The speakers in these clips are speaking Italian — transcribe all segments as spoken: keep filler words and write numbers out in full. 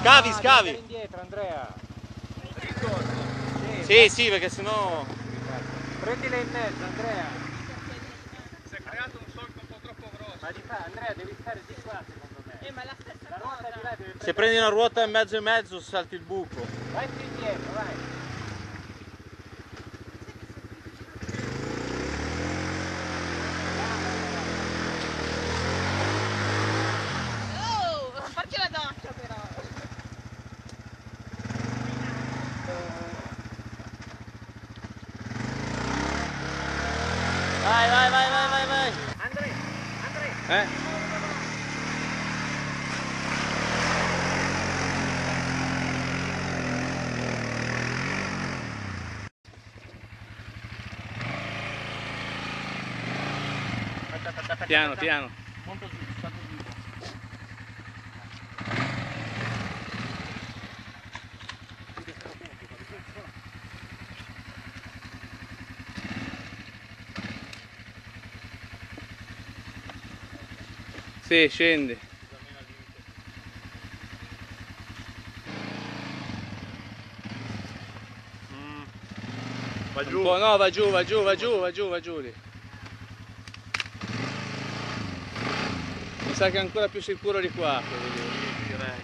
Scavi, scavi! Indietro, Andrea! Sì, sì, perché sennò... Prendila in mezzo, Andrea! Si è creato un solco un po' troppo grosso. Ma di qua, Andrea, devi stare di qua secondo me. Eh, ma la stessa La ruota cosa. di là deve Se prendi una ruota e mezzo e mezzo salti il buco. Vai più indietro, vai! Oh, farci la doccia però. Vai, vai, vai, vai, vai, vai! Andrea, Andrea! Eh? Piano, piano. Molto giù, stato giù. Sì, scendi. Mm. Va Un giù. po', no, va giù, va giù, va giù, va giù, va giù lì. Mi sa che è ancora più sicuro di qua, quello lì. Sì, direi.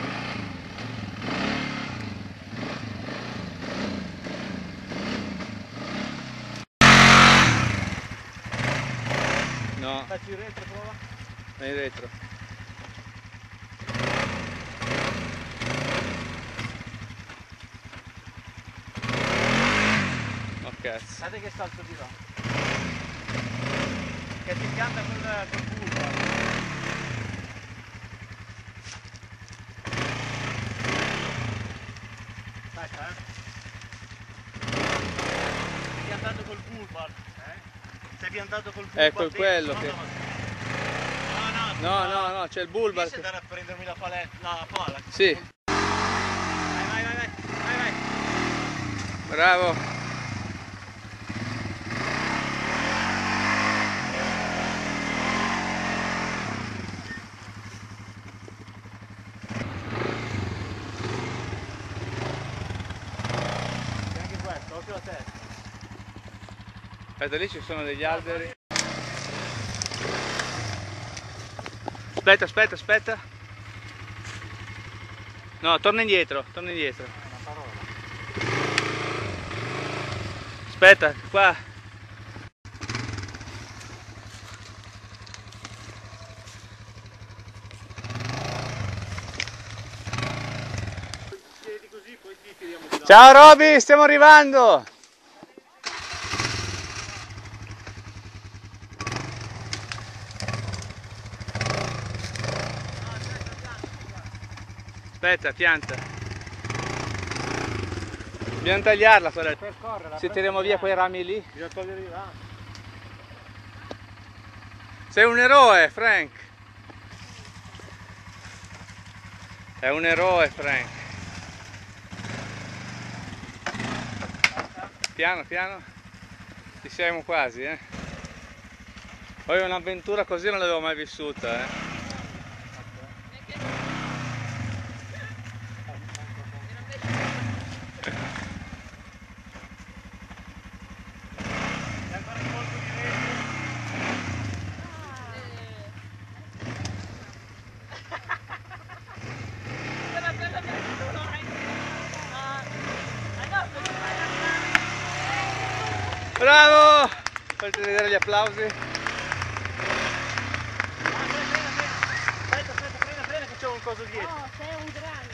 No, Facci il retro, prova. vai in retro. Oh cazzo. Guardate che salto di là. Che si pianta col, col bulbo. Aspetta, eh. Sei piantato col bulbar. Eh? Sei piantato col bulbar. Ecco, è quello che... No, no, No, no, no, c'è il bulbar. Riesci ad andare a prendermi la paletta, la pala? Sì, Vai, vai, vai, vai, vai, vai. bravo. E anche questo, occhio a testa. Aspetta, lì ci sono degli alberi. Aspetta, aspetta, aspetta. No, torna indietro, torna indietro. Una parola. Aspetta, qua. Tieni così, poi ti tiriamo di là. Ciao Roby, stiamo arrivando. Aspetta, pianta. Dobbiamo tagliarla quella. Percorrerla. Se tiriamo via quei rami lì. Bisogna togliere i rami. Sei un eroe, Frank. È un eroe, Frank. Piano, piano. Ci siamo quasi, eh. Poi un'avventura così non l'avevo mai vissuta, eh. E ancora il colpo di retro. Quella bella che sono anche. Ah, no, perché fai la Bravo! Fate vedere gli applausi. Aspetta, aspetta, frena, frena che c'è qualcosa dietro. Oh, sei un grande.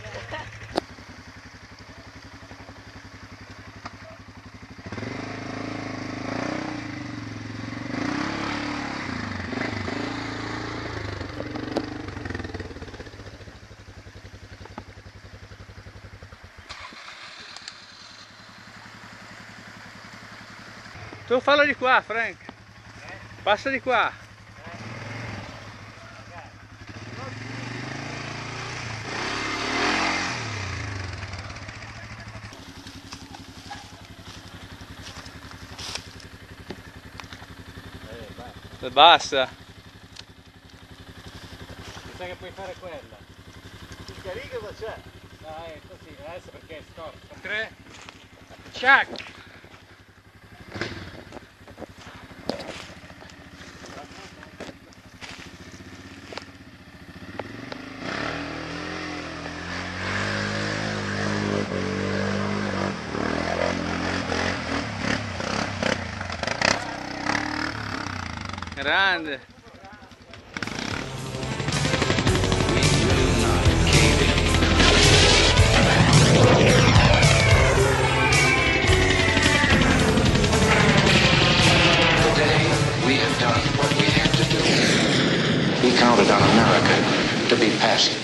Tu fallo di qua, Frank. Passa di qua. Eh, Basta. mi sa che puoi fare quella. Il carico cosa c'è? Ah, è così, adesso perché è storto. tre, ciac! Grande! We have done what we had to do. We counted on America to be passive.